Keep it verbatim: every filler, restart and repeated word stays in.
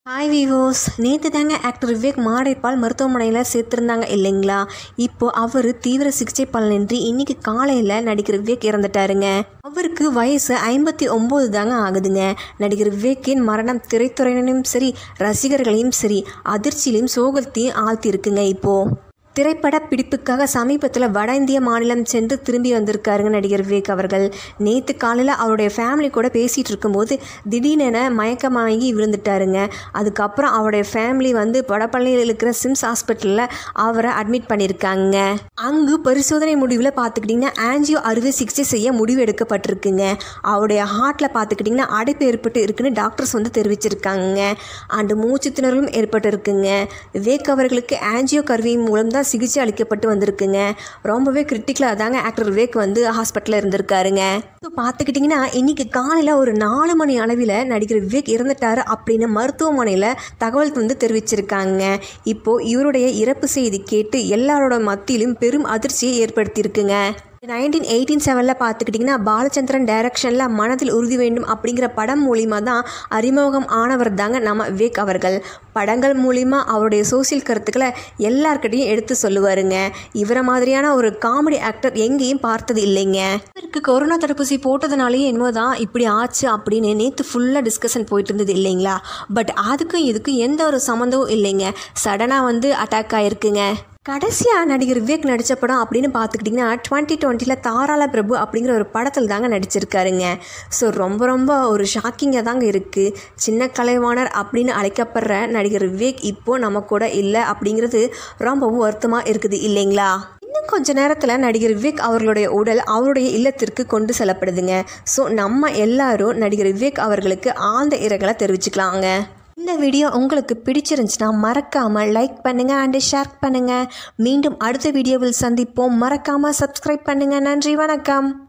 Hi விவோஸ், நேற்று தாங்க actor Vivek மாடைப்பால் மருத்துவமனையில் சேர்த்துருந்தாங்க இல்லைங்களா. இப்போது அவர் தீவிர சிகிச்சை பலனின்றி இன்னைக்கு காலையில் நடிகர் விவேக் இறந்துட்டாருங்க. அவருக்கு வயசு ஐம்பத்தி ஒம்பது தாங்க ஆகுதுங்க. நடிகர் விவேக்கின் மரணம் திரைத்துறையினரையும் சரி ரசிகர்களையும் சரி அதிர்ச்சியிலையும் சோகத்தையும் ஆழ்த்தியிருக்குங்க. இப்போது திரைப்பட பிடிப்புக்காக சமீபத்தில் வட இந்திய மாநிலம் சென்று திரும்பி வந்திருக்காருங்க நடிகர் விவேக் அவர்கள். நேற்று காலையில் அவருடைய ஃபேமிலி கூட பேசிகிட்டு இருக்கும்போது திடீரென மயக்கமாகி விழுந்துட்டாருங்க. அதுக்கப்புறம் அவருடைய ஃபேமிலி வந்து வடபழனியில் இருக்கிற சிம்ஸ் ஹாஸ்பிட்டலில் அவரை அட்மிட் பண்ணியிருக்காங்க. அங்கு பரிசோதனை முடிவில் பார்த்துக்கிட்டிங்கன்னா ஆன்ஜியோ அறுவை சிகிச்சை செய்ய முடிவு எடுக்கப்பட்டிருக்குங்க. அவருடைய ஹார்ட்டில் பார்த்துக்கிட்டிங்கன்னா அடைப்பு ஏற்பட்டு இருக்குன்னு டாக்டர்ஸ் வந்து தெரிவிச்சிருக்காங்க. அண்டு மூச்சு திணறலும் ஏற்பட்டு இருக்குங்க. விவேக் அவர்களுக்கு ஆன்ஜியோ கருவி மூலம் தான் சிகிச்சை அளிக்கப்பட்டு வந்திருக்குங்க. ரொம்பவே கிரிட்டிக்கலாக தாங்க ஆக்டர் விவேக் வந்து ஹாஸ்பிட்டலில் இருந்திருக்காருங்க. இப்போ பார்த்துக்கிட்டிங்கன்னா இன்னைக்கு காலையில் ஒரு நாலு மணி அளவில் நடிகர் விவேக் இறந்துட்டாரு அப்படின்னு மருத்துவமனையில் தகவல் வந்து தெரிவிச்சிருக்காங்க. இப்போது இவருடைய இறப்பு செய்தி கேட்டு எல்லாரோட மத்தியிலும் பெரும் அதிர்ச்சியை ஏற்படுத்தியிருக்குங்க. நைன்டீன் எயிட்டீன் செவனில் பார்த்துக்கிட்டிங்கன்னா பாலச்சந்திரன் டைரக்ஷனில் மனதில் உறுதி வேண்டும் அப்படிங்கிற படம் மூலிமா தான் அறிமுகம் ஆனவர் தாங்க நம்ம விவேக் அவர்கள். படங்கள் மூலிமா அவருடைய சோசியல் கருத்துக்களை எல்லார்கிட்டையும் எடுத்து சொல்லுவாருங்க. இவரை மாதிரியான ஒரு காமெடி ஆக்டர் எங்கேயும் பார்த்தது இல்லைங்க. இவருக்கு கொரோனா தடுப்பூசி போட்டதுனாலேயே என்னமோ தான் இப்படி ஆச்சு அப்படின்னு நேற்று ஃபுல்லாக டிஸ்கஷன் போயிட்டு இருந்தது இல்லைங்களா. பட் அதுக்கும் இதுக்கும் எந்த ஒரு சம்மந்தமும் இல்லைங்க. சடனாக வந்து அட்டாக் ஆகிருக்குங்க. கடைசியாக நடிகர் விவேக் நடித்த படம் அப்படின்னு பார்த்துக்கிட்டிங்கன்னா டுவெண்ட்டி டுவெண்ட்டியில் தாராள பிரபு அப்படிங்கிற ஒரு படத்தில் தாங்க நடிச்சிருக்காருங்க. ஸோ ரொம்ப ரொம்ப ஒரு ஷாக்கிங்காக தாங்க இருக்குது. சின்ன கலைவாணர் அப்படின்னு அழைக்கப்படுற நடிகர் விவேக் இப்போது நம்ம கூட இல்லை அப்படிங்கிறது ரொம்பவும் வருத்தமாக இருக்குது இல்லைங்களா. இன்னும் கொஞ்ச நேரத்தில் நடிகர் விவேக் அவர்களுடைய உடல் அவருடைய இல்லத்திற்கு கொண்டு செல்லப்படுதுங்க. ஸோ நம்ம எல்லாரும் நடிகர் விவேக் அவர்களுக்கு ஆழ்ந்த இரங்கலை தெரிவிச்சுக்கலாங்க. இந்த வீடியோ உங்களுக்கு பிடிச்சிருந்துச்சுன்னா மறக்காமல் லைக் பண்ணுங்கள் அண்டு ஷேர் பண்ணுங்கள். மீண்டும் அடுத்த வீடியோவில் சந்திப்போம். மறக்காமல் சப்ஸ்கிரைப் பண்ணுங்கள். நன்றி, வணக்கம்.